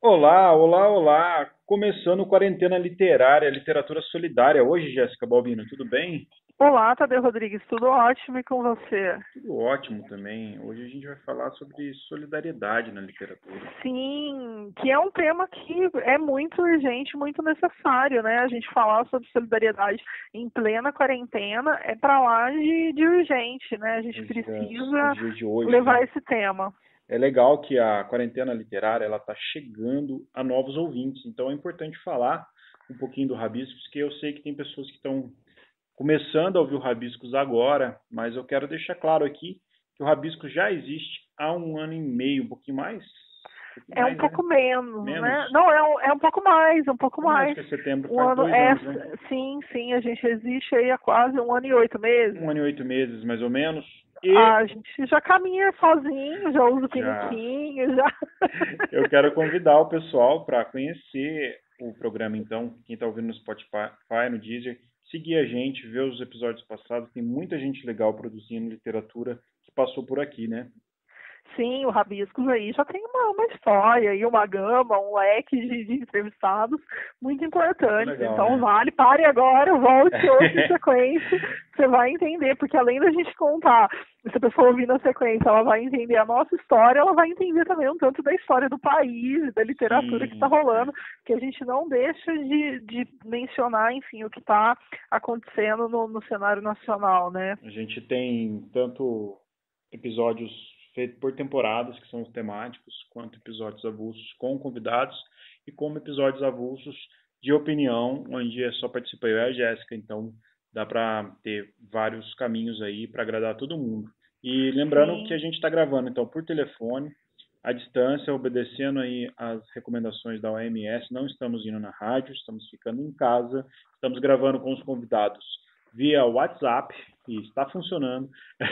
Olá, olá, olá! Começando Quarentena Literária, Literatura Solidária. Hoje, Jéssica Balbino, tudo bem? Olá, Tadeu Rodrigues, tudo ótimo e com você? Tudo ótimo também. Hoje a gente vai falar sobre solidariedade na literatura. Sim, que é um tema que é muito urgente, muito necessário, né? A gente falar sobre solidariedade em plena quarentena é para lá de urgente, né? A gente Nos precisa dias de hoje, né? levar esse tema. É legal que a Quarentena Literária ela está chegando a novos ouvintes, então é importante falar um pouquinho do Rabiscos, porque eu sei que tem pessoas que estão começando a ouvir o Rabiscos agora, mas eu quero deixar claro aqui que o Rabiscos já existe há um ano e meio, um pouquinho É um mais, né? pouco menos, Menos. né? Não, é um pouco mais, um pouco Acho mais. que é setembro Um faz ano dois é, anos, né? sim, a gente existe aí há quase 1 ano e 8 meses. Um ano e 8 meses, mais ou menos. E A gente já caminha sozinho, já usa já piniquinho, já. eu quero convidar o pessoal para conhecer o programa, então, quem está ouvindo no Spotify, no Deezer, seguir a gente, ver os episódios passados. Tem muita gente legal produzindo literatura que passou por aqui, né? Sim, o Rabiscos aí já tem uma história e uma gama, um leque de entrevistados muito Muito importantes. legal, Então né? vale, pare agora, volte, ouça em sequência, você vai entender, porque além da gente contar, se a pessoa ouvir na sequência, ela vai entender a nossa história, ela vai entender também um tanto da história do país, da literatura que está Sim, rolando, que a gente não deixa de mencionar, enfim, o que está acontecendo no cenário nacional, né? a gente tem tanto episódios feitos por temporadas, que são os temáticos, quanto episódios avulsos com convidados, e como episódios avulsos de opinião, onde é só participa eu e a Jéssica, então dá para ter vários caminhos aí para agradar todo mundo. E lembrando que a Sim. gente está gravando então por telefone, à distância, obedecendo aí as recomendações da OMS, não estamos indo na rádio, estamos ficando em casa, estamos gravando com os convidados via WhatsApp e está funcionando.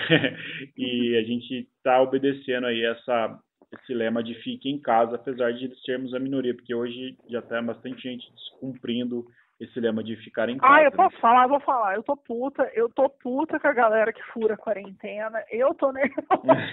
E a gente está obedecendo aí esse lema de fique em casa, apesar de sermos a minoria, porque hoje já está bastante gente descumprindo esse lema de ficar em Ah, eu casa, né? posso falar, vou falar. Eu tô puta com a galera que fura a quarentena. Eu tô nervosa.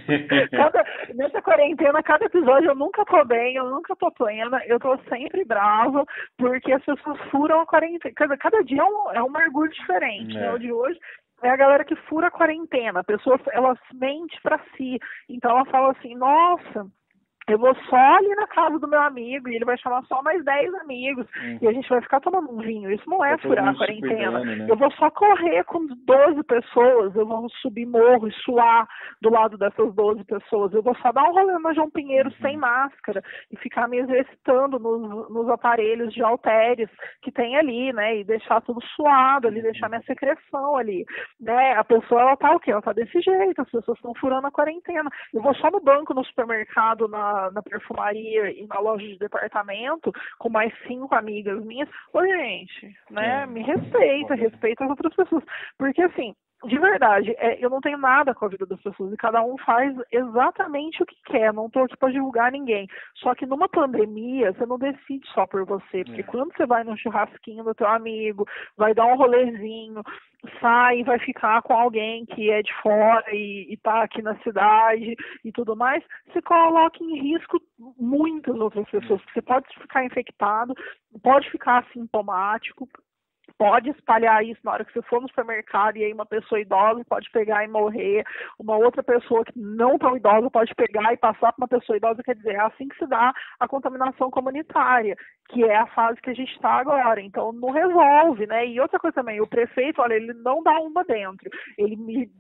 Nessa quarentena, cada episódio eu nunca tô bem, eu nunca tô plena, eu tô sempre brava, porque as pessoas furam a quarentena. Cada dia é um mergulho diferente, né? O É. de hoje é a galera que fura a quarentena. A pessoa, ela mente pra si. Então ela fala assim, nossa, eu vou só ali na casa do meu amigo e ele vai chamar só mais 10 amigos e a gente vai ficar tomando um vinho. Isso não Tá é todo furar a mundo se quarentena. cuidando, né? Eu vou só correr com 12 pessoas, eu vou subir morro e suar do lado dessas 12 pessoas. Eu vou só dar um rolê no João Pinheiro sem Uhum. máscara e ficar me exercitando nos aparelhos de halteres que tem ali, né? E deixar tudo suado ali, deixar Uhum. minha secreção ali, né? A pessoa, ela tá o quê? Ela tá desse jeito, as pessoas estão furando a quarentena. Eu vou só no banco, no supermercado, na perfumaria e na loja de departamento com mais 5 amigas minhas. Ô, gente, né? É, Me respeita, foda, né? respeita as outras pessoas. Porque, assim, de verdade, eu não tenho nada com a vida das pessoas e cada um faz exatamente o que quer. Não tô aqui para julgar ninguém. Só que numa pandemia, você não decide só por você. Porque É. quando você vai num churrasquinho do teu amigo, vai dar um rolezinho, sai e vai ficar com alguém que é de fora e tá aqui na cidade e tudo mais, você coloca em risco muitas outras pessoas. Você pode ficar infectado, pode ficar assintomático, pode espalhar isso na hora que você for no supermercado e aí uma pessoa idosa pode pegar e morrer, uma outra pessoa que não tão idosa pode pegar e passar para uma pessoa idosa, quer dizer, é assim que se dá a contaminação comunitária, que é a fase que a gente está agora, então não resolve, né? E outra coisa também, o prefeito, olha, ele não dá uma dentro, ele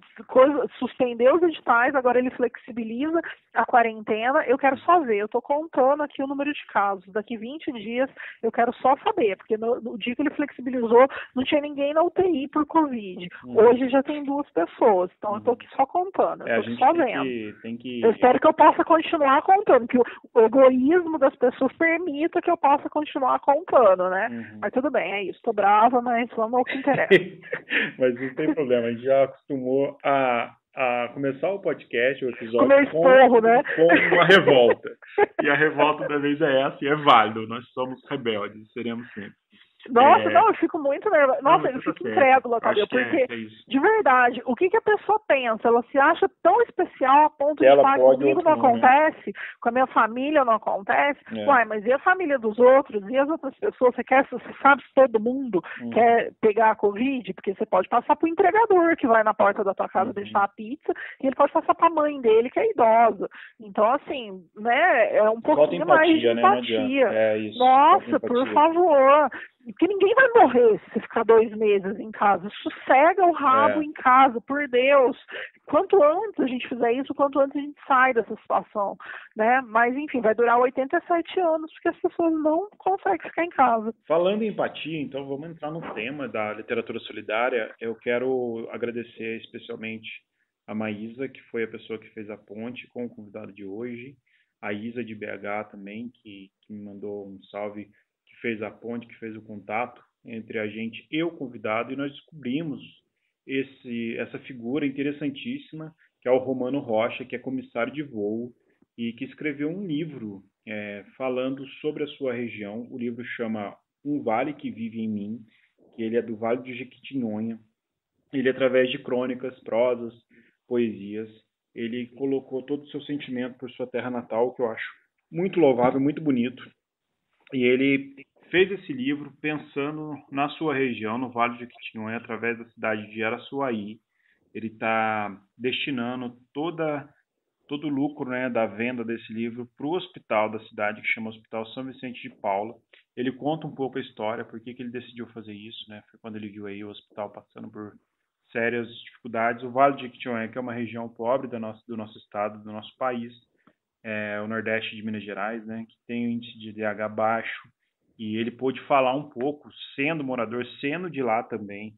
suspendeu os editais, agora ele flexibiliza a quarentena, eu quero só ver, eu estou contando aqui o número de casos, daqui 20 dias eu quero só saber, porque no dia que ele flexibilizou, não tinha ninguém na UTI por Covid. Uhum. Hoje já tem 2 pessoas, então eu estou Uhum. aqui só contando, eu É, a estou gente só tem vendo. que, tem Eu que espero que eu possa continuar contando, que o egoísmo das pessoas permita que eu possa continuar contando, né? Uhum. Mas tudo bem, é isso. Estou brava, mas vamos ao que interessa. Mas não tem problema, a gente já acostumou a começar o podcast, o Com episódio, meu esporro, né? com uma revolta. E a revolta da vez é essa, e é válido, nós somos rebeldes, seremos sempre. Nossa, não, eu fico muito nervosa. Nossa, eu fico incrédula, Tadeu, porque, de verdade, o que a pessoa pensa? Ela se acha tão especial a ponto de falar que comigo não acontece, com a minha família não acontece. Uai, mas e a família dos outros? E as outras pessoas? Você sabe se todo mundo quer pegar a Covid? Porque você pode passar pro entregador que vai na porta da tua casa deixar a pizza, e ele pode passar pra mãe dele, que é idosa. Então, assim, né, é um pouquinho mais de empatia. Né? Nossa, por favor. Porque ninguém vai morrer se você ficar 2 meses em casa. Sossega o rabo em casa, por Deus. Quanto antes a gente fizer isso, quanto antes a gente sai dessa situação, né? Mas, enfim, vai durar 87 anos, porque as pessoas não conseguem ficar em casa. Falando em empatia, então, vamos entrar no tema da literatura solidária. Eu quero agradecer especialmente a Maísa, que foi a pessoa que fez a ponte com o convidado de hoje. A Isa de BH também, que me mandou um salve, que fez a ponte, que fez o contato entre a gente e o convidado, e nós descobrimos essa figura interessantíssima, que é o Romano Rocha, que é comissário de voo e que escreveu um livro falando sobre a sua região. O livro chama Um Vale que Vive em Mim, que ele é do Vale do Jequitinhonha. Ele, através de crônicas, prosas, poesias, ele colocou todo o seu sentimento por sua terra natal, que eu acho muito louvável, muito bonito. E ele fez esse livro pensando na sua região, no Vale do Jequitinhonha, através da cidade de Araçuaí. Ele está destinando todo o lucro, né, da venda desse livro para o hospital da cidade, que chama Hospital São Vicente de Paula. Ele conta um pouco a história, por que ele decidiu fazer isso, né? Foi quando ele viu aí o hospital passando por sérias dificuldades. O Vale do Jequitinhonha, que é uma região pobre do nosso estado, do nosso país, o Nordeste de Minas Gerais, né, que tem um índice de DH baixo, e ele pôde falar um pouco, sendo morador, sendo de lá também,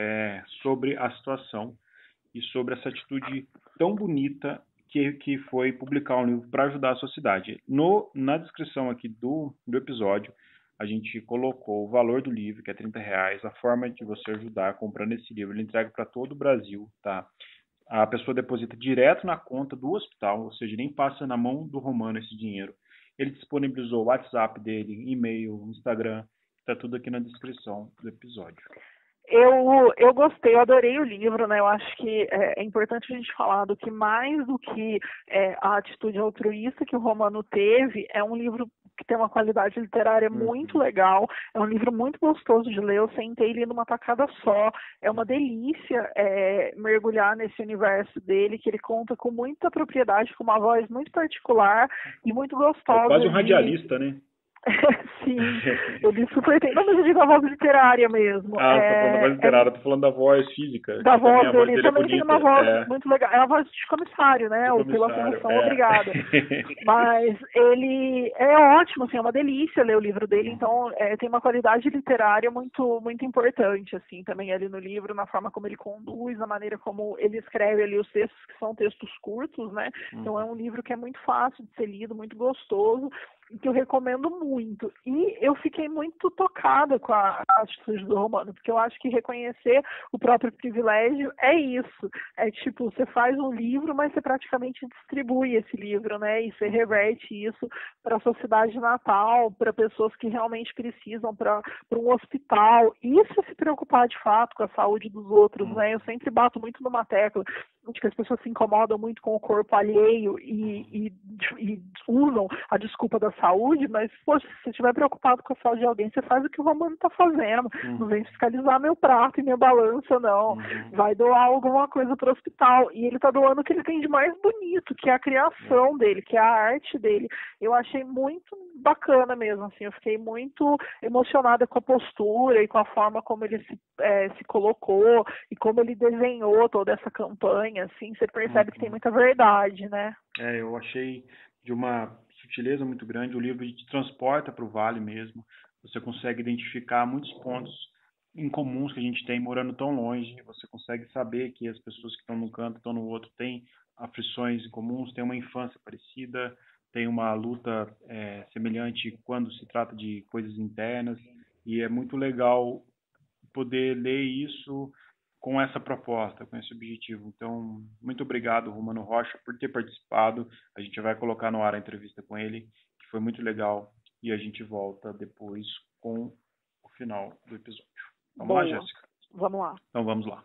sobre a situação e sobre essa atitude tão bonita que foi publicar um livro para ajudar a sua cidade. Na descrição aqui do episódio, a gente colocou o valor do livro, que é R$30, a forma de você ajudar comprando esse livro. Ele entrega para todo o Brasil, tá? A pessoa deposita direto na conta do hospital, ou seja, nem passa na mão do Romano esse dinheiro. Ele disponibilizou o WhatsApp dele, e-mail, Instagram, está tudo aqui na descrição do episódio. Eu gostei, eu adorei o livro, né? Eu acho que é importante a gente falar do que mais do que a atitude altruísta que o Romano teve, é um livro que tem uma qualidade literária muito legal, é um livro muito gostoso de ler, eu sentei e li numa tacada só, é uma delícia mergulhar nesse universo dele, que ele conta com muita propriedade, com uma voz muito particular e muito gostosa. É quase um radialista, né? Sim, eu li super bem. Não, mas eu digo a voz literária mesmo. Você tá falando da voz literária, tô falando da voz física. Da voz dele também tem uma voz muito legal. É a voz de comissário, né? Ou pela função, obrigada. Mas ele é ótimo, assim, é uma delícia ler o livro dele, então tem uma qualidade literária muito, muito importante, assim, também ali no livro, na forma como ele conduz, na maneira como ele escreve ali os textos, que são textos curtos, né? Então é um livro que é muito fácil de ser lido, muito gostoso, que eu recomendo muito. E eu fiquei muito tocada com a atitude do Romano, porque eu acho que reconhecer o próprio privilégio é isso. É tipo, você faz um livro, mas você praticamente distribui esse livro, né? E você reverte isso para a sua cidade natal, para pessoas que realmente precisam, para um hospital. Isso é se preocupar de fato com a saúde dos outros, né? Eu sempre bato muito numa tecla de que as pessoas se incomodam muito com o corpo alheio e usam a desculpa da saúde, mas, poxa, se você estiver preocupado com a saúde de alguém, você faz o que o Romano está fazendo. Não vem fiscalizar meu prato e minha balança, não. Vai doar alguma coisa para o hospital. E ele está doando o que ele tem de mais bonito, que é a criação dele, que é a arte dele. Eu achei muito bacana mesmo, assim. Eu fiquei muito emocionada com a postura e com a forma como ele se colocou e como ele desenhou toda essa campanha, assim. Você percebe que tem muita verdade, né? Eu achei de uma sutileza muito grande. O livro te transporta para o vale mesmo. Você consegue identificar muitos pontos incomuns que a gente tem morando tão longe. Você consegue saber que as pessoas que estão num canto, estão no outro, têm aflições comuns, têm uma infância parecida, têm uma luta semelhante quando se trata de coisas internas. E é muito legal poder ler isso com essa proposta, com esse objetivo. Então, muito obrigado, Romano Rocha, por ter participado. A gente vai colocar no ar a entrevista com ele, que foi muito legal, e a gente volta depois com o final. final do episódio. Vamos Boa. lá, Jéssica? Vamos lá. Então vamos lá.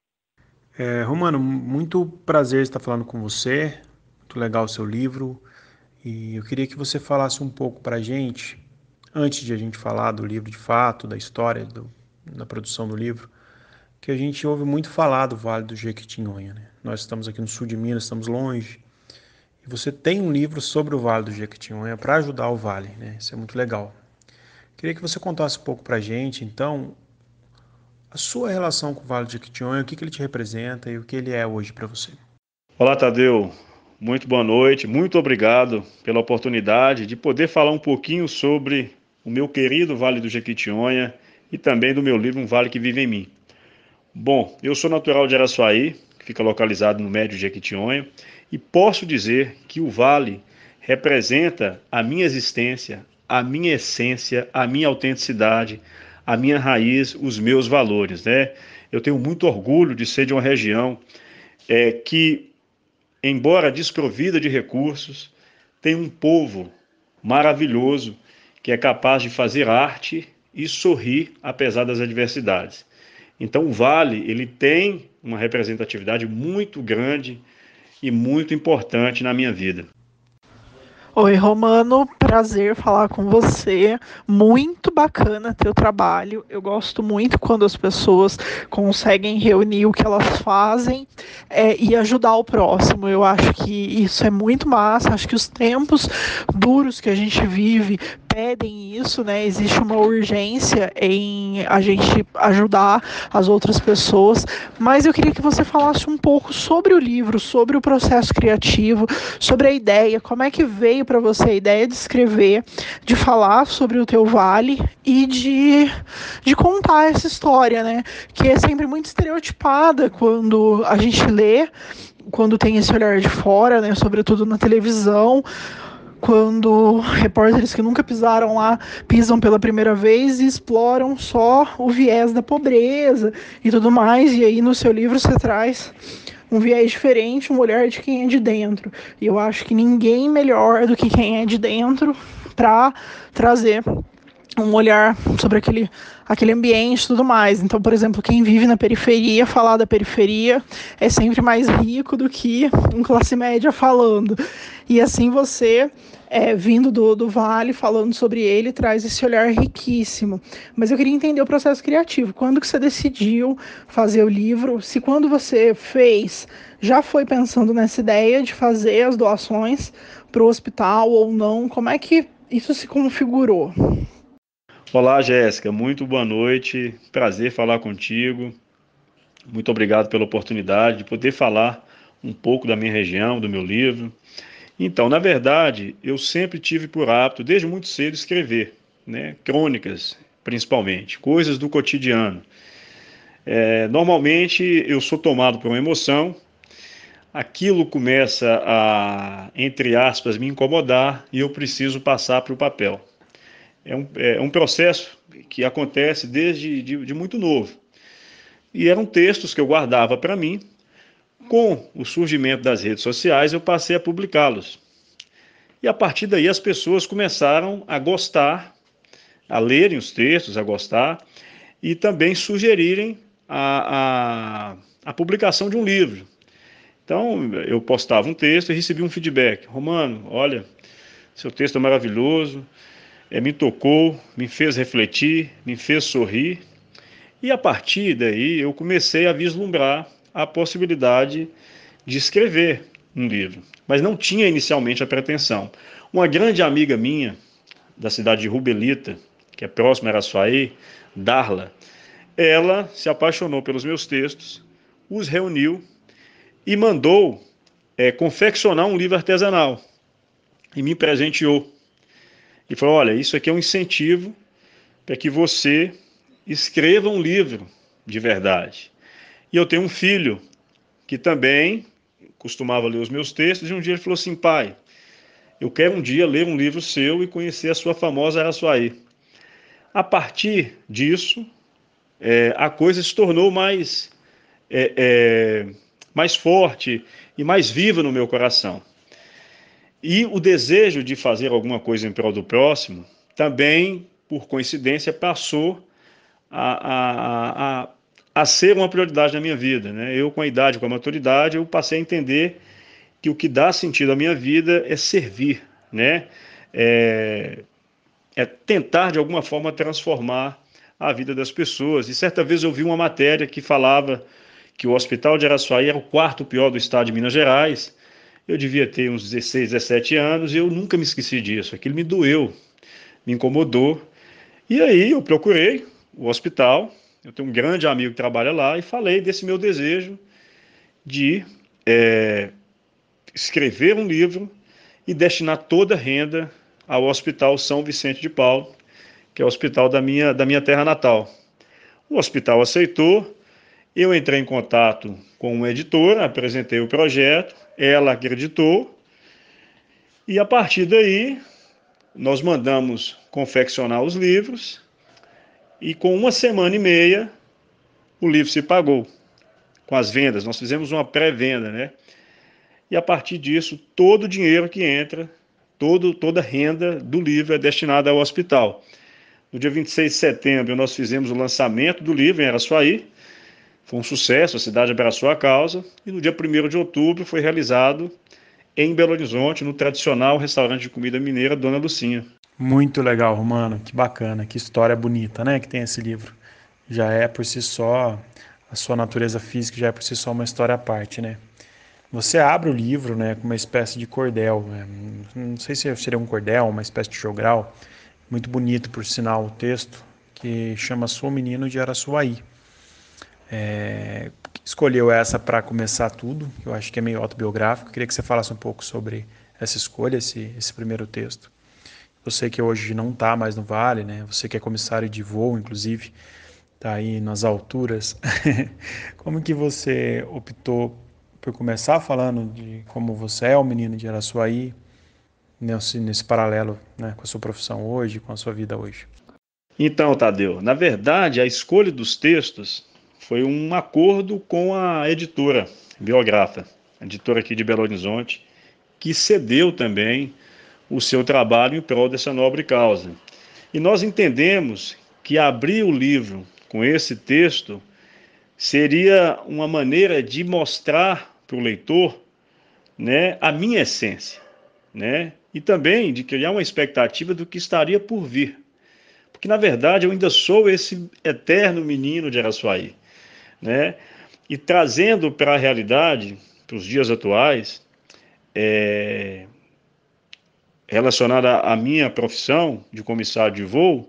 Romano, muito prazer estar falando com você, muito legal o seu livro, e eu queria que você falasse um pouco para a gente, antes de a gente falar do livro de fato, da história, da produção do livro, que a gente ouve muito falar do Vale do Jequitinhonha, né? Nós estamos aqui no sul de Minas, estamos longe, e você tem um livro sobre o Vale do Jequitinhonha para ajudar o Vale, né? Isso é muito legal. Queria que você contasse um pouco para a gente, então, a sua relação com o Vale do Jequitinhonha, o que ele te representa e o que ele é hoje para você. Olá, Tadeu. Muito boa noite. Muito obrigado pela oportunidade de poder falar um pouquinho sobre o meu querido Vale do Jequitinhonha e também do meu livro Um Vale que Vive em Mim. Bom, eu sou natural de Araçuaí, que fica localizado no Médio Jequitinhonha, e posso dizer que o Vale representa a minha existência, a minha essência, a minha autenticidade, a minha raiz, os meus valores, né? Eu tenho muito orgulho de ser de uma região que, embora desprovida de recursos, tem um povo maravilhoso que é capaz de fazer arte e sorrir apesar das adversidades. Então o Vale, ele tem uma representatividade muito grande e muito importante na minha vida. Oi, Romano, prazer falar com você. Muito bacana teu trabalho. Eu gosto muito quando as pessoas conseguem reunir o que elas fazem e ajudar o próximo. Eu acho que isso é muito massa. Acho que os tempos duros que a gente vive pedem isso, né? Existe uma urgência em a gente ajudar as outras pessoas. Mas eu queria que você falasse um pouco sobre o livro, sobre o processo criativo, sobre a ideia, como é que veio para você a ideia de escrever, de falar sobre o teu vale e de contar essa história, né? Que é sempre muito estereotipada quando a gente lê, quando tem esse olhar de fora, né? Sobretudo na televisão, quando repórteres que nunca pisaram lá pisam pela primeira vez e exploram só o viés da pobreza e tudo mais. E aí no seu livro você traz um viés diferente, um olhar de quem é de dentro. E eu acho que ninguém melhor do que quem é de dentro para trazer um olhar sobre aquele ambiente e tudo mais. Então, por exemplo, quem vive na periferia, falar da periferia é sempre mais rico do que um classe média falando. E assim você, vindo do Vale, falando sobre ele, traz esse olhar riquíssimo. Mas eu queria entender o processo criativo. Quando que você decidiu fazer o livro? Se quando você fez, já foi pensando nessa ideia de fazer as doações para o hospital ou não? Como é que isso se configurou? Olá, Jéssica. Muito boa noite. Prazer falar contigo. Muito obrigado pela oportunidade de poder falar um pouco da minha região, do meu livro. Então, na verdade, eu sempre tive por hábito, desde muito cedo, escrever, né? Crônicas, principalmente, coisas do cotidiano. Normalmente, eu sou tomado por uma emoção, aquilo começa a, entre aspas, me incomodar e eu preciso passar para o papel. É um processo que acontece desde de muito novo. E eram textos que eu guardava para mim. Com o surgimento das redes sociais, eu passei a publicá-los. E a partir daí as pessoas começaram a gostar, a lerem os textos, a gostar, e também sugerirem a publicação de um livro. Então, eu postava um texto e recebia um feedback. Romano, olha, seu texto é maravilhoso, me tocou, me fez refletir, me fez sorrir. E a partir daí eu comecei a vislumbrar a possibilidade de escrever um livro, mas não tinha inicialmente a pretensão. Uma grande amiga minha, da cidade de Rubelita, que é próxima a Araçuaí, Darla, ela se apaixonou pelos meus textos, os reuniu e mandou confeccionar um livro artesanal e me presenteou. E falou, olha, isso aqui é um incentivo para que você escreva um livro de verdade. E eu tenho um filho que também costumava ler os meus textos, e um dia ele falou assim, pai, eu quero um dia ler um livro seu e conhecer a sua famosa Araçuaí. A partir disso, a coisa se tornou mais forte e mais viva no meu coração. E o desejo de fazer alguma coisa em prol do próximo, também, por coincidência, passou a ser uma prioridade na minha vida, né? Eu, com a idade, com a maturidade, eu passei a entender que o que dá sentido à minha vida é servir, né? É, é tentar, de alguma forma, transformar a vida das pessoas. E certa vez eu vi uma matéria que falava que o Hospital de Araçuaí era o quarto pior do estado de Minas Gerais. Eu devia ter uns 16, 17 anos e eu nunca me esqueci disso. Aquilo me doeu, me incomodou. E aí eu procurei o hospital, eu tenho um grande amigo que trabalha lá, e falei desse meu desejo de escrever um livro e destinar toda a renda ao Hospital São Vicente de Paulo, que é o hospital da minha terra natal. O hospital aceitou, eu entrei em contato com uma editora, apresentei o projeto, ela acreditou, e a partir daí nós mandamos confeccionar os livros, e com 1 semana e meia o livro se pagou com as vendas. Nós fizemos uma pré-venda, né? E a partir disso, todo o dinheiro que entra, toda a renda do livro é destinada ao hospital. No dia 26 de setembro, nós fizemos o lançamento do livro em Araçuaí. Foi um sucesso, a cidade abraçou a causa. E no dia 1º de outubro foi realizado em Belo Horizonte, no tradicional restaurante de comida mineira Dona Lucinha. Muito legal, Romano. Que bacana, que história bonita, né, que tem esse livro. Já é por si só, a sua natureza física já é por si só uma história à parte, né? Você abre o livro, né, com uma espécie de cordel, né? Não sei se seria um cordel, uma espécie de jogral. Muito bonito, por sinal, o texto, que chama Sou Menino de Araçuaí. Escolheu essa para começar tudo, eu acho que é meio autobiográfico. Queria que você falasse um pouco sobre essa escolha, esse primeiro texto. Você que hoje não está mais no Vale, né? Você que é comissário de voo, inclusive, está aí nas alturas. Como que você optou por começar falando de como você é o menino de Araçuaí, nesse paralelo, né, com a sua profissão hoje, com a sua vida hoje? Então, Tadeu, na verdade, a escolha dos textos foi um acordo com a editora Biografa, a editora aqui de Belo Horizonte, que cedeu também o seu trabalho em prol dessa nobre causa. E nós entendemos que abrir o livro com esse texto seria uma maneira de mostrar para o leitor, né, a minha essência, né, e também de criar uma expectativa do que estaria por vir. Porque, na verdade, eu ainda sou esse eterno menino de Araçuaí, né? E trazendo para a realidade, para os dias atuais, relacionada à minha profissão de comissário de voo,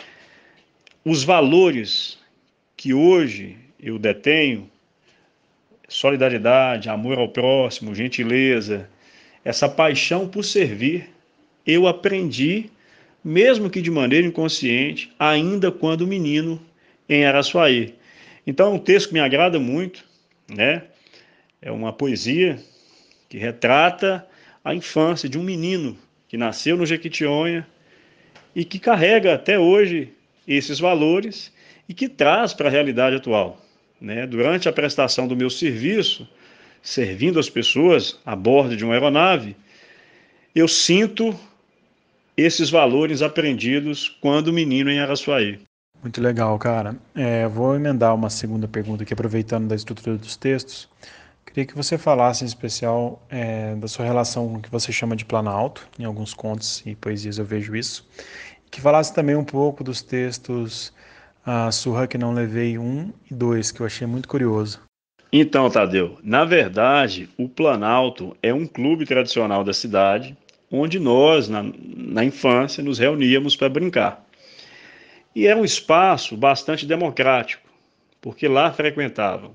os valores que hoje eu detenho, solidariedade, amor ao próximo, gentileza, essa paixão por servir, eu aprendi, mesmo que de maneira inconsciente, ainda quando menino em Araçuaí. Então é um texto que me agrada muito, né? É uma poesia que retrata a infância de um menino que nasceu no Jequitinhonha e que carrega até hoje esses valores e que traz para a realidade atual, né? Durante a prestação do meu serviço, servindo as pessoas a bordo de uma aeronave, eu sinto esses valores aprendidos quando menino em Araçuaí. Muito legal, cara. Vou emendar uma segunda pergunta aqui, aproveitando da estrutura dos textos. Queria que você falasse em especial da sua relação com o que você chama de Planalto, em alguns contos e poesias eu vejo isso. Que falasse também um pouco dos textos A Surra que Não Levei 1 e 2, que eu achei muito curioso. Então, Tadeu, na verdade, o Planalto é um clube tradicional da cidade, onde nós, na infância, nos reuníamos para brincar. E era um espaço bastante democrático, porque lá frequentavam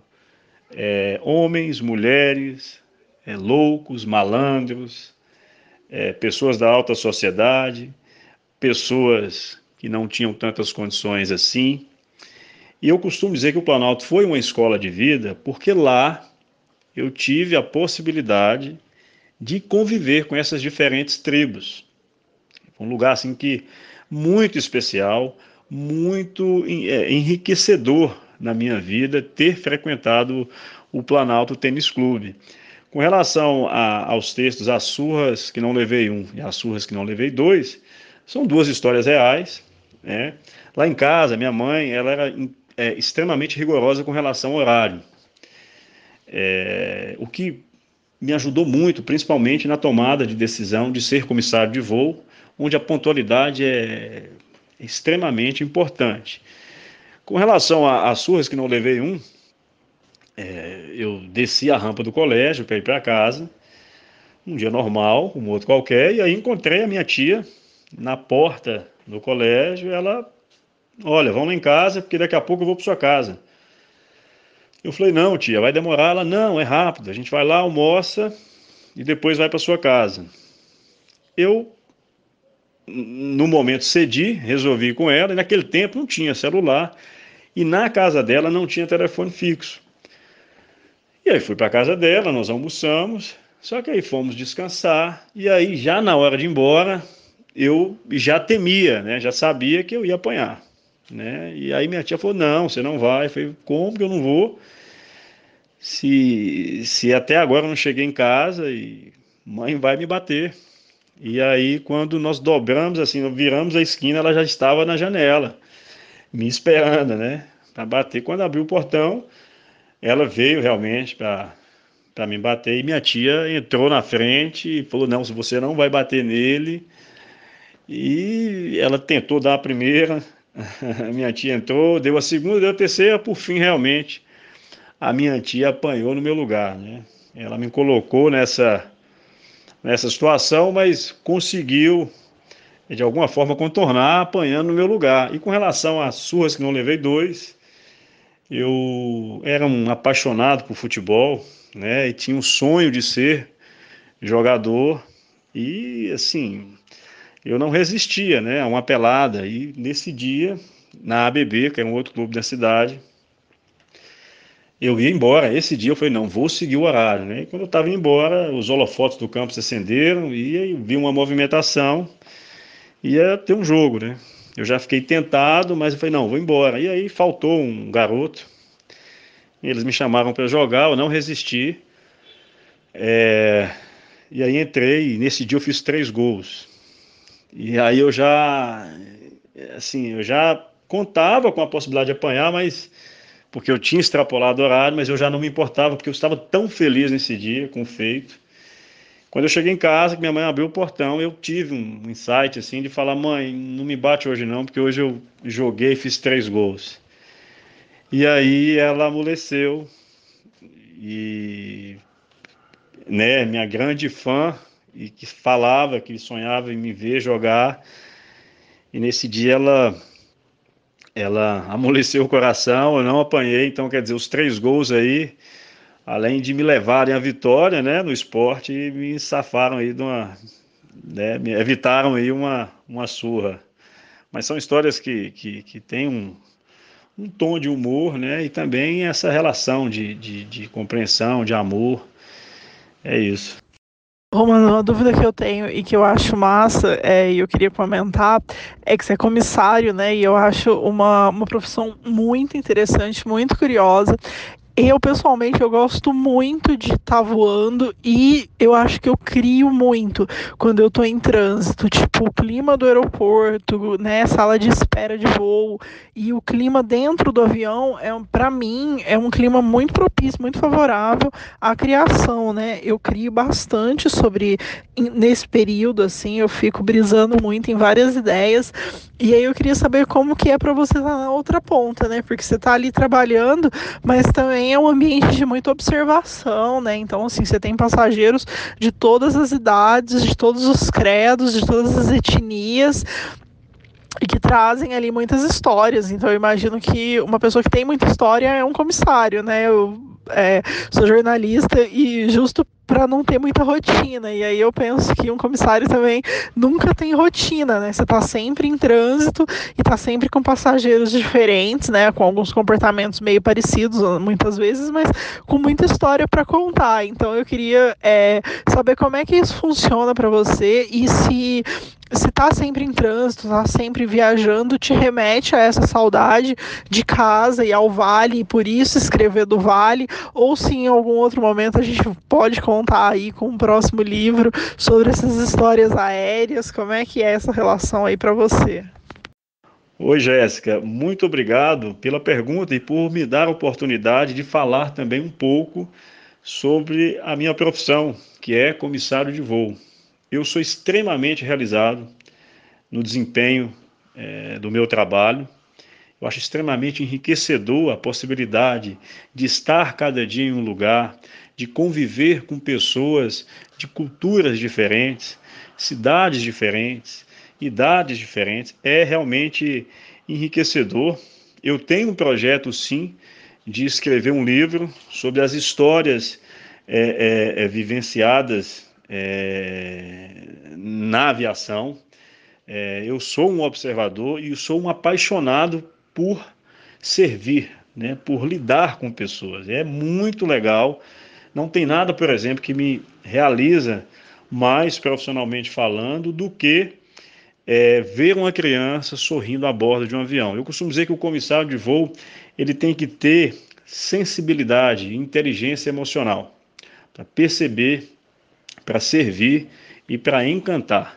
homens, mulheres, loucos, malandros, pessoas da alta sociedade, pessoas que não tinham tantas condições assim. E eu costumo dizer que o Planalto foi uma escola de vida, porque lá eu tive a possibilidade de conviver com essas diferentes tribos. Um lugar assim que muito especial, muito enriquecedor na minha vida ter frequentado o Planalto Tênis Clube. Com relação aos textos As Surras que Não Levei 1 e As Surras que Não Levei 2, são duas histórias reais, né? Lá em casa, minha mãe, ela era extremamente rigorosa com relação ao horário, o que me ajudou muito, principalmente na tomada de decisão de ser comissário de voo, onde a pontualidade é extremamente importante. Com relação às surras que não levei eu desci a rampa do colégio para ir para casa, um dia normal, um outro qualquer, e aí encontrei a minha tia na porta do colégio. Ela, olha, vamos lá em casa, porque daqui a pouco eu vou para sua casa. Eu falei, não, tia, vai demorar. Ela, não, é rápido, a gente vai lá, almoça e depois vai para sua casa. Eu, no momento, cedi, resolvi ir com ela, e naquele tempo não tinha celular, e na casa dela não tinha telefone fixo. E aí fui para a casa dela, nós almoçamos, só que aí fomos descansar, e aí já na hora de ir embora, eu já temia, né? Já sabia que eu ia apanhar, né? E aí minha tia falou, não, você não vai. Eu falei, como que eu não vou? Se até agora eu não cheguei em casa e mãe vai me bater. E aí quando nós dobramos, assim, viramos a esquina, ela já estava na janela, me esperando, né? Para bater. Quando abriu o portão, ela veio realmente para me bater, e minha tia entrou na frente e falou, não, se você não vai bater nele. E ela tentou dar a primeira, a minha tia entrou, deu a segunda, deu a terceira, por fim, realmente, a minha tia apanhou no meu lugar, né? Ela me colocou nessa situação, mas conseguiu, de alguma forma, contornar, apanhando no meu lugar. E com relação às surras que não levei eu era um apaixonado por futebol, né? E tinha um sonho de ser jogador, e assim, eu não resistia, né, a uma pelada. E nesse dia, na ABB, que era um outro clube da cidade, eu ia embora. Esse dia eu falei, não, vou seguir o horário, né? E quando eu estava indo embora, os holofotes do campo se acenderam e aí eu vi uma movimentação, ia ter um jogo, né? Eu já fiquei tentado, mas eu falei, não, vou embora. E aí faltou um garoto, eles me chamaram para jogar, eu não resisti, e aí entrei, e nesse dia eu fiz 3 gols. E aí eu já contava com a possibilidade de apanhar, mas porque eu tinha extrapolado o horário, mas eu já não me importava, porque eu estava tão feliz nesse dia com o feito. Quando eu cheguei em casa, que minha mãe abriu o portão, eu tive um insight assim de falar, mãe, não me bate hoje não, porque hoje eu joguei e fiz 3 gols. E aí ela amoleceu, e né, minha grande fã, e que falava, que sonhava em me ver jogar, e nesse dia ela amoleceu o coração, eu não apanhei. Então quer dizer, os 3 gols aí, além de me levarem à vitória, né, no esporte, me safaram aí né, me evitaram aí uma surra. Mas são histórias que têm um tom de humor, né, e também essa relação de compreensão, de amor, é isso. Romano, uma dúvida que eu tenho e que eu acho massa, e eu queria comentar, é que você é comissário, né? E eu acho uma profissão muito interessante, muito curiosa. Eu, pessoalmente, eu gosto muito de estar voando, e eu acho que eu crio muito quando eu estou em trânsito. Tipo, o clima do aeroporto, né, sala de espera de voo, e o clima dentro do avião, para mim, é um clima muito propício, muito favorável à criação, né? Eu crio bastante nesse período, assim, eu fico brisando muito em várias ideias. E aí eu queria saber como que é para você estar na outra ponta, né? Porque você está ali trabalhando, mas também é um ambiente de muita observação, né? Então, assim, você tem passageiros de todas as idades, de todos os credos, de todas as etnias, e que trazem ali muitas histórias. Então eu imagino que uma pessoa que tem muita história é um comissário, né? Eu sou jornalista, e justo para não ter muita rotina, e aí eu penso que um comissário também nunca tem rotina, né? Você está sempre em trânsito e está sempre com passageiros diferentes, né? Com alguns comportamentos meio parecidos muitas vezes, mas com muita história para contar. Então eu queria saber como é que isso funciona para você, e se tá sempre em trânsito, tá sempre viajando, te remete a essa saudade de casa e ao Vale, e por isso escrever do Vale, ou se em algum outro momento a gente pode contar aí com o próximo livro sobre essas histórias aéreas. Como é que é essa relação aí para você? Oi, Jéssica, muito obrigado pela pergunta e por me dar a oportunidade de falar também um pouco sobre a minha profissão, que é comissário de voo. Eu sou extremamente realizado no desempenho do meu trabalho. Eu acho extremamente enriquecedor a possibilidade de estar cada dia em um lugar, de conviver com pessoas de culturas diferentes, cidades diferentes, idades diferentes. É realmente enriquecedor. Eu tenho um projeto, sim, de escrever um livro sobre as histórias vivenciadas na aviação. Eu sou um observador e sou um apaixonado por servir, né, por lidar com pessoas. É muito legal. Não tem nada, por exemplo, que me realiza mais profissionalmente falando do que ver uma criança sorrindo a bordo de um avião. Eu costumo dizer que o comissário de voo ele tem que ter sensibilidade e inteligência emocional para perceber, para servir e para encantar.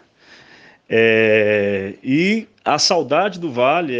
E a saudade do Vale,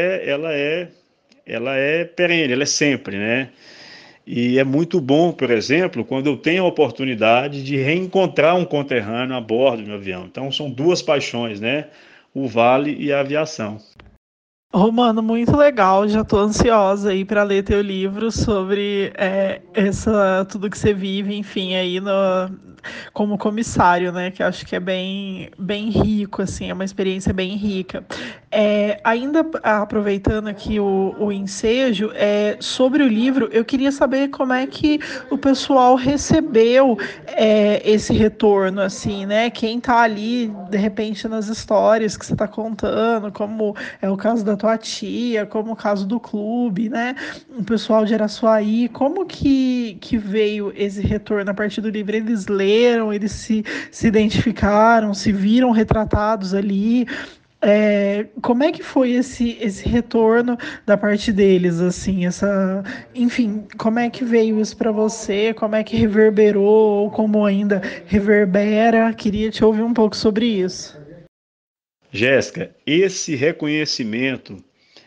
ela é perene, ela é sempre, né? E é muito bom, por exemplo, quando eu tenho a oportunidade de reencontrar um conterrâneo a bordo de um avião. Então, são duas paixões, né? O Vale e a aviação. Romano, muito legal. Já estou ansiosa aí para ler teu livro sobre tudo que você vive, enfim, aí como comissário, né? Que acho que é bem rico, assim, é uma experiência bem rica. Ainda aproveitando aqui o ensejo, sobre o livro, eu queria saber como é que o pessoal recebeu esse retorno, assim, né? Quem está ali, de repente, nas histórias que você está contando, como é o caso da tua tia, como o caso do clube, né? O pessoal de Araçuaí, como que veio esse retorno a partir do livro? Eles leram, eles se identificaram, se viram retratados ali? Como é que foi esse retorno da parte deles, assim, enfim, como é que veio isso para você? Como é que reverberou ou como ainda reverbera? Queria te ouvir um pouco sobre isso. Jéssica, esse reconhecimento,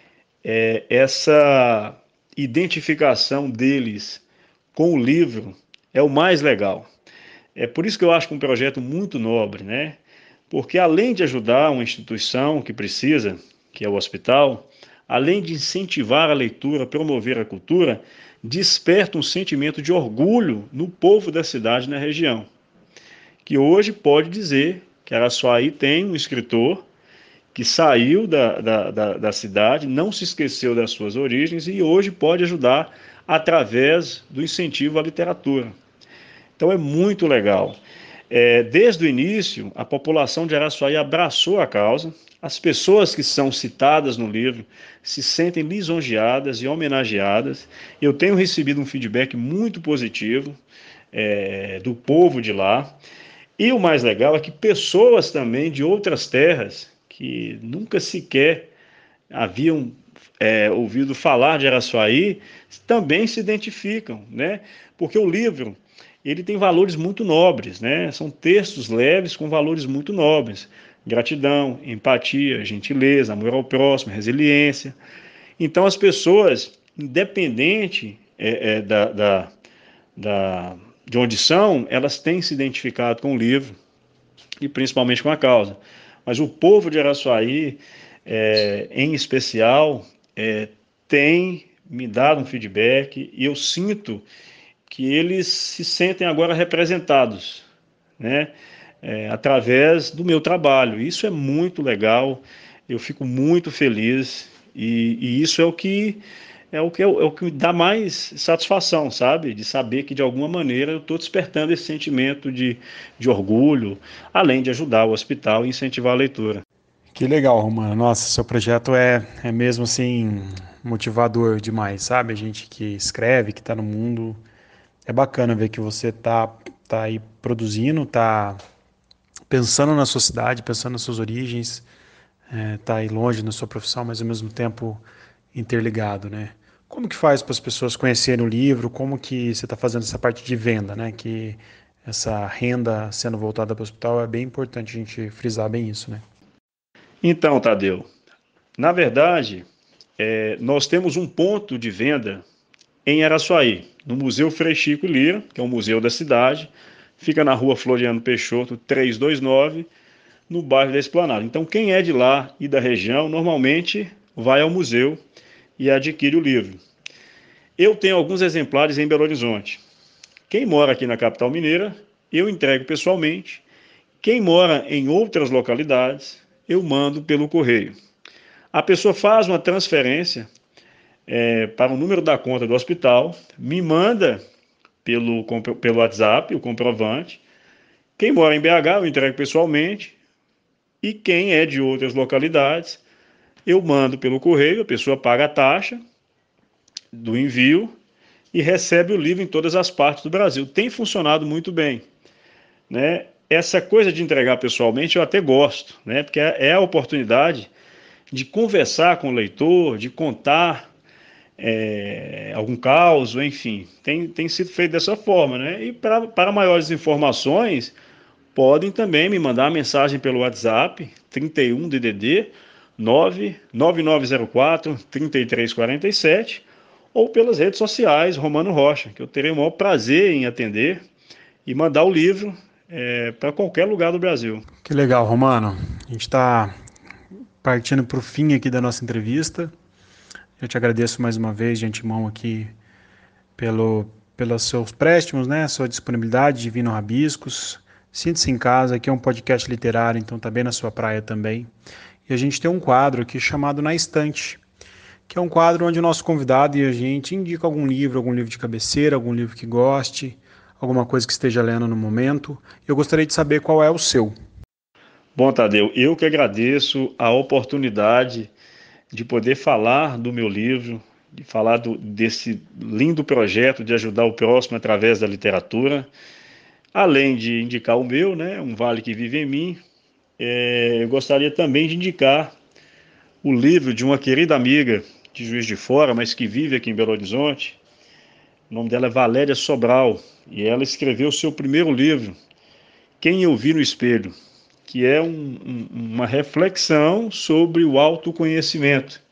essa identificação deles com o livro é o mais legal. É por isso que eu acho que é um projeto muito nobre, né? Porque além de ajudar uma instituição que precisa, que é o hospital, além de incentivar a leitura, promover a cultura, desperta um sentimento de orgulho no povo da cidade e na região, que hoje pode dizer que Araçuaí tem um escritor que saiu da cidade, não se esqueceu das suas origens e hoje pode ajudar através do incentivo à literatura. Então é muito legal. Desde o início, a população de Araçuaí abraçou a causa. As pessoas que são citadas no livro se sentem lisonjeadas e homenageadas. Eu tenho recebido um feedback muito positivo do povo de lá. E o mais legal é que pessoas também de outras terras que nunca sequer haviam ouvido falar de Araçuaí também se identificam, né? Porque o livro ele tem valores muito nobres, né? São textos leves com valores muito nobres: gratidão, empatia, gentileza, amor ao próximo, resiliência. Então as pessoas, independente de onde são, elas têm se identificado com o livro e principalmente com a causa. Mas o povo de Araçuaí, em especial, tem me dado um feedback e eu sinto que eles se sentem agora representados, né? Através do meu trabalho. Isso é muito legal, eu fico muito feliz e isso é o que me dá mais satisfação, sabe? De saber que de alguma maneira eu estou despertando esse sentimento de orgulho, além de ajudar o hospital e incentivar a leitura. Que legal, Romano. Nossa, seu projeto é mesmo assim motivador demais, sabe? A gente que escreve, que está no mundo, é bacana ver que você tá aí produzindo, tá pensando na sua cidade, pensando nas suas origens, tá aí longe na sua profissão, mas ao mesmo tempo interligado, né? Como que faz para as pessoas conhecerem o livro? Como que você está fazendo essa parte de venda, né? Que essa renda sendo voltada para o hospital é bem importante a gente frisar bem isso, né? Então, Tadeu, Na verdade, nós temos um ponto de venda em Araçuaí, no Museu Frei Chico Lira, que é um museu da cidade, fica na rua Floriano Peixoto 329, no bairro da Esplanada. Então, quem é de lá e da região, normalmente vai ao museu e adquire o livro. Eu tenho alguns exemplares em Belo Horizonte. Quem mora aqui na capital mineira, eu entrego pessoalmente. Quem mora em outras localidades, eu mando pelo correio. A pessoa faz uma transferência para o número da conta do hospital, me manda pelo WhatsApp o comprovante. Quem mora em BH, eu entrego pessoalmente. E quem é de outras localidades, eu mando pelo correio, a pessoa paga a taxa do envio e recebe o livro em todas as partes do Brasil. Tem funcionado muito bem, né? Essa coisa de entregar pessoalmente eu até gosto, né? Porque é a oportunidade de conversar com o leitor, de contar algum caos, enfim, tem sido feito dessa forma, né? E para maiores informações, podem também me mandar mensagem pelo WhatsApp 31 DDD 99904 3347 ou pelas redes sociais Romano Rocha, que eu terei o maior prazer em atender e mandar o livro para qualquer lugar do Brasil. Que legal, Romano. A gente está partindo para o fim aqui da nossa entrevista. Eu te agradeço mais uma vez de antemão aqui pelos seus préstimos, né? Sua disponibilidade de vir no Rabiscos. Sinta-se em casa, aqui é um podcast literário, então tá bem na sua praia também. E a gente tem um quadro aqui chamado Na Estante, que é um quadro onde o nosso convidado e a gente indica algum livro de cabeceira, algum livro que goste, alguma coisa que esteja lendo no momento. Eu gostaria de saber qual é o seu. Bom, Tadeu, eu que agradeço a oportunidade de poder falar do meu livro, de falar desse lindo projeto de ajudar o próximo através da literatura, além de indicar o meu, né, Um Vale que Vive em Mim. Eu gostaria também de indicar o livro de uma querida amiga de Juiz de Fora, mas que vive aqui em Belo Horizonte. O nome dela é Valéria Sobral e ela escreveu o seu primeiro livro, Quem Eu Vi no Espelho, que é uma reflexão sobre o autoconhecimento.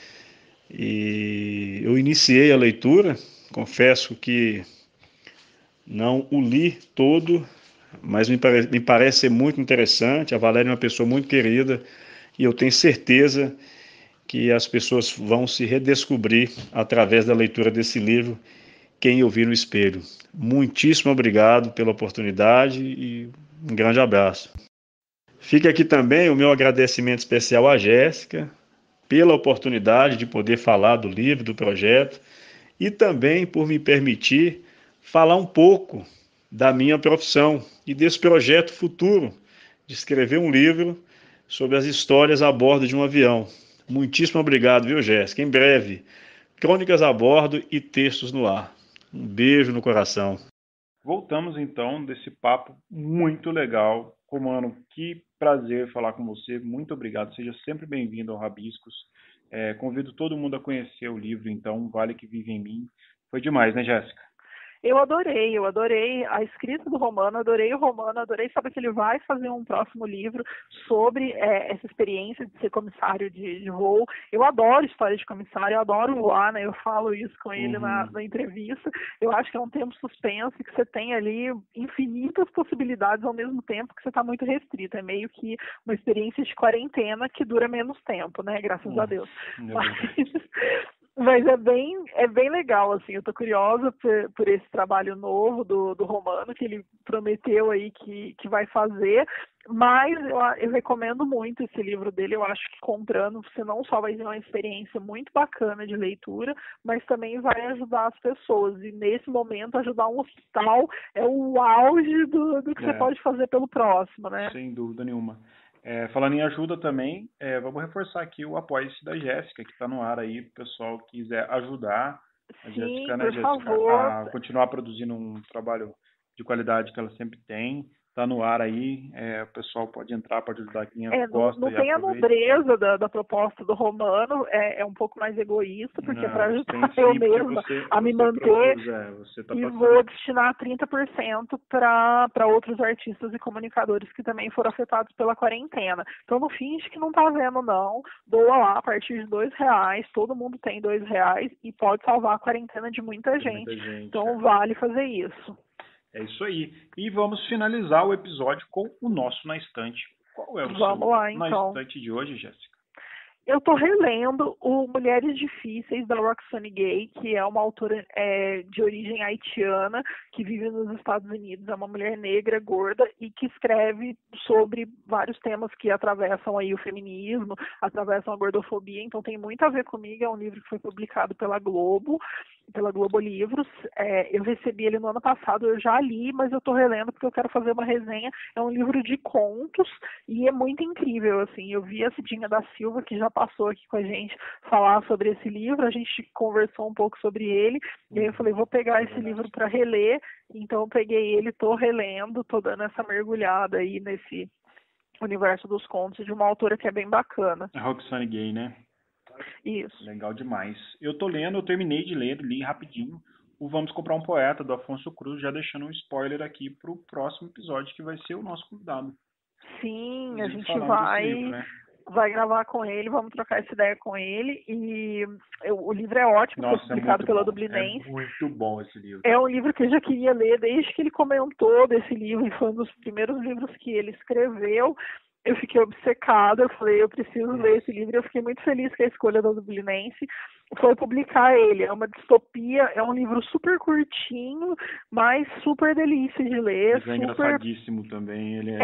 E eu iniciei a leitura, confesso que não o li todo, mas me parece ser muito interessante. A Valéria é uma pessoa muito querida e eu tenho certeza que as pessoas vão se redescobrir através da leitura desse livro, Quem Eu Vi no Espelho. Muitíssimo obrigado pela oportunidade e um grande abraço. Fica aqui também o meu agradecimento especial à Jéssica pela oportunidade de poder falar do livro, do projeto e também por me permitir falar um pouco da minha profissão e desse projeto futuro de escrever um livro sobre as histórias a bordo de um avião. Muitíssimo obrigado, viu, Jéssica? Em breve, crônicas a bordo e textos no ar. Um beijo no coração. Voltamos então desse papo muito legal. Romano, que prazer falar com você. Muito obrigado. Seja sempre bem-vindo ao Rabiscos. Convido todo mundo a conhecer o livro, então, Um Vale que Vive em Mim. Foi demais, né, Jéssica? Eu adorei a escrita do Romano, adorei o Romano, adorei saber que ele vai fazer um próximo livro sobre essa experiência de ser comissário de voo. Eu adoro história de comissário, eu adoro voar, né? Eu falo isso com ele na entrevista. Eu acho que é um tempo suspenso que você tem ali infinitas possibilidades ao mesmo tempo que você está muito restrito. É meio que uma experiência de quarentena que dura menos tempo, né? Graças a Deus. Mas é bem legal, assim, eu tô curiosa por esse trabalho novo do Romano, que ele prometeu aí que vai fazer, mas eu recomendo muito esse livro dele. Eu acho que comprando você não só vai ter uma experiência muito bacana de leitura, mas também vai ajudar as pessoas, e nesse momento ajudar um hospital é o auge do que você pode fazer pelo próximo, né? Sem dúvida nenhuma. Falando em ajuda também, vamos reforçar aqui o apoio-se da Jéssica, que está no ar aí, para o pessoal que quiser ajudar a Jéssica, né, por Jéssica, favor. a continuar produzindo um trabalho de qualidade que ela sempre tem. tá no ar aí, o pessoal pode entrar, pode ajudar quem gosta. Não tem a nobreza da proposta do Romano, é um pouco mais egoísta, porque para ajudar eu mesma a me manter, e vou destinar 30% para outros artistas e comunicadores que também foram afetados pela quarentena. Então não finge que não tá vendo não, doa lá a partir de R$2, todo mundo tem R$2 e pode salvar a quarentena de muita gente. Então vale fazer isso. É isso aí. E vamos finalizar o episódio com o nosso Na Estante. Qual é o seu Na Estante de hoje, Jéssica? Eu estou relendo o Mulheres Difíceis, da Roxane Gay, que é uma autora de origem haitiana, que vive nos Estados Unidos. É uma mulher negra, gorda, e que escreve sobre vários temas que atravessam aí o feminismo, atravessam a gordofobia. Então tem muito a ver comigo. É um livro que foi publicado pela Globo Livros. Eu recebi ele no ano passado, eu já li, mas eu estou relendo porque eu quero fazer uma resenha. É um livro de contos e é muito incrível, assim. Eu vi a Cidinha da Silva, que já passou aqui com a gente, falar sobre esse livro. A gente conversou um pouco sobre ele, e aí eu falei, vou pegar esse livro para reler. Então eu peguei ele, estou relendo, estou dando essa mergulhada aí nesse universo dos contos de uma autora que é bem bacana. A Roxane Gay, né? Isso. Legal demais. Eu terminei de ler, li rapidinho o Vamos Comprar um Poeta, do Afonso Cruz, já deixando um spoiler aqui pro próximo episódio, que vai ser o nosso convidado. Sim, a gente vai gravar com ele, vamos trocar essa ideia com ele, e o livro é ótimo, foi publicado pela Dublinense. É muito bom esse livro. É um livro que eu já queria ler desde que ele comentou desse livro, e foi um dos primeiros livros que ele escreveu. Eu fiquei obcecada, eu falei, eu preciso ler esse livro, e eu fiquei muito feliz com a escolha da Dublinense foi publicar ele. É uma distopia, é um livro super curtinho, mas super delícia de ler. Mas é engraçadíssimo também. Ele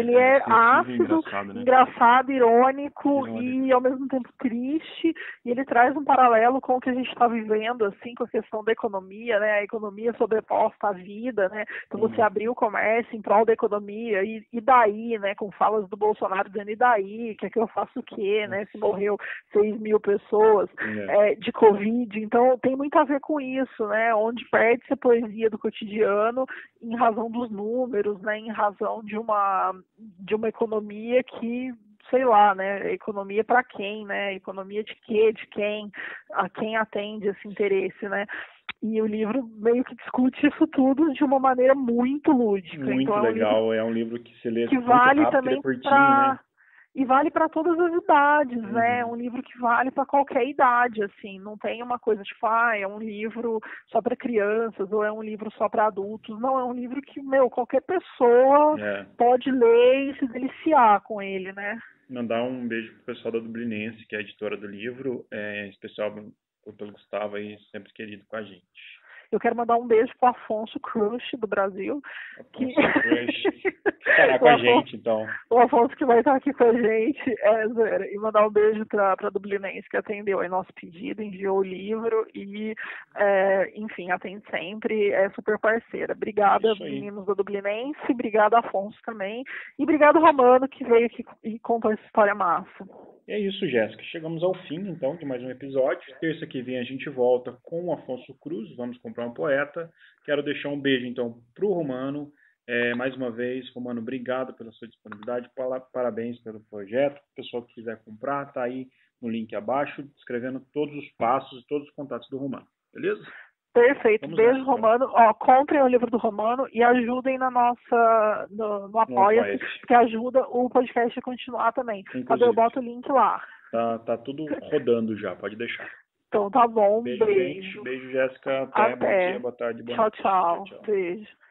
é ácido, né? engraçado, irônico e ao mesmo tempo triste, e ele traz um paralelo com o que a gente está vivendo, assim, com a questão da economia, né? A economia sobreposta à vida, né? Então você abrir o comércio em prol da economia, e daí, né? Com falas do Bolsonaro dizendo, e daí? Quer que eu faça o quê, né? Se morreu 6 mil pessoas de Covid. Então tem muito a ver com isso, né? Onde perde-se a poesia do cotidiano em razão dos números, né? Em razão de uma economia que, sei lá, né? Economia para quem, né? Economia de quê? De quem? A quem atende esse interesse, né? E o livro meio que discute isso tudo de uma maneira muito lúdica. Muito então, legal. É um livro que se lê que muito vale rápido, também é curtinho, né? E vale para todas as idades, né? É um livro que vale para qualquer idade, assim. Não tem uma coisa tipo, é um livro só para crianças ou é um livro só para adultos. Não, é um livro que, qualquer pessoa pode ler e se deliciar com ele, né? Mandar um beijo pro pessoal da Dublinense, que é a editora do livro, em especial pelo Gustavo aí, sempre querido com a gente. Eu quero mandar um beijo pro Afonso Crush, do Brasil. Crush. Estará com a gente, então. O Afonso que vai estar aqui com a gente. E mandar um beijo pra Dublinense, que atendeu aí nosso pedido, enviou o livro e, enfim, atende sempre, é super parceira. Obrigada, meninos da Dublinense. Obrigada, Afonso, também. E obrigado, Romano, que veio aqui e contou essa história massa. E é isso, Jéssica. Chegamos ao fim, então, de mais um episódio. Terça que vem a gente volta com o Afonso Cruz. Vamos comprar um poeta. Quero deixar um beijo, então, para o Romano. Mais uma vez, Romano, obrigado pela sua disponibilidade. Parabéns pelo projeto. O pessoal que quiser comprar, está aí no link abaixo, descrevendo todos os passos e todos os contatos do Romano. Beleza? Perfeito. Beijo, Romano. Comprem o livro do Romano e ajudem no Apoia-se, que ajuda o podcast a continuar também. Cadê? Eu boto o link lá. Tá tudo rodando já, pode deixar. Então tá bom. Beijo. Beijo, Jéssica. Até. Bom dia, boa tarde, boa noite. Tchau. Beijo.